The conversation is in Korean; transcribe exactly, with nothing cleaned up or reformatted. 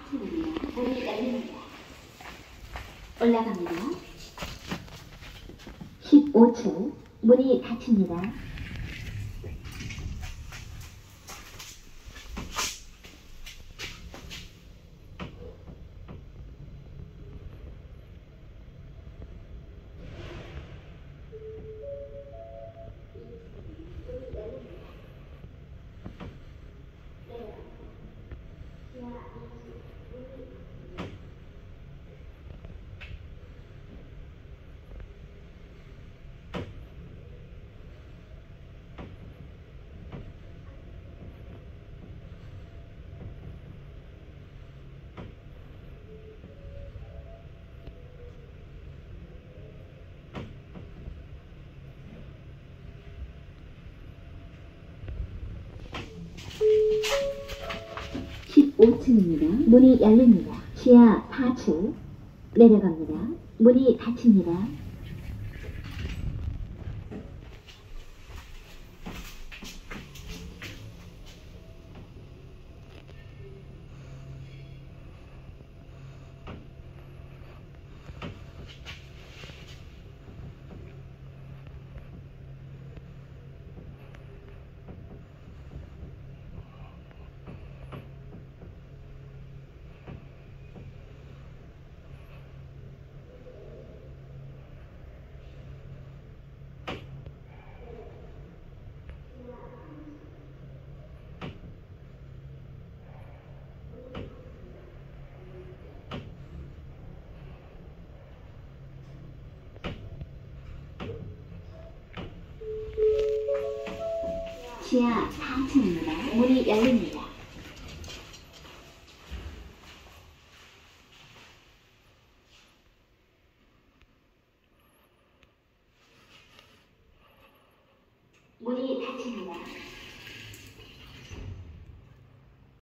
사 층입니다. 문이 열립니다. 올라갑니다. 십오 층 문이 닫힙니다. 십오 층입니다. 문이 열립니다. 지하 사 층 내려갑니다. 문이 닫힙니다. 지하 사 층입니다. 문이 열립니다. 문이 닫힙니다.